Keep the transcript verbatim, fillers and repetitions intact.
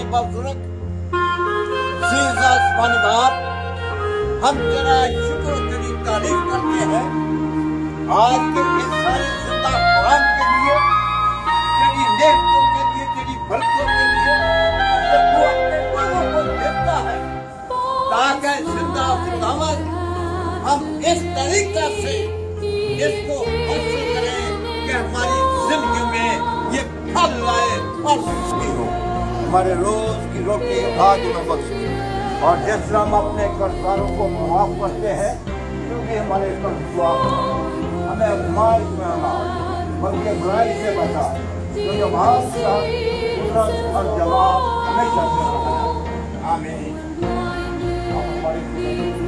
बुजुर्ग सीधा आसमान बाप, हम तेरा शुक्र तेरी तारीफ करते हैं आज के इस सारे जिंदा कुरान के लिए, तेरी नेमतों के लिए, तेरी बरकतों के लिए, तो तू अपने बालों को देता है ताकि जिंदा खुदावंद हम इस तरीका से इसको हासिल करें कि हमारी जिंदगी में ये फल लाए और सुखी हो। हमारे रोज की रोटी आज में बख्श, और जिस तरह हम अपने कर्जदारों को माफ करते हैं, क्योंकि हमारे कर्ज हुआ हमें आजमाइश में आना बल्कि बुराई से बचा, क्योंकि हमारा कुदरत और जवाब हमेशा से आमीन।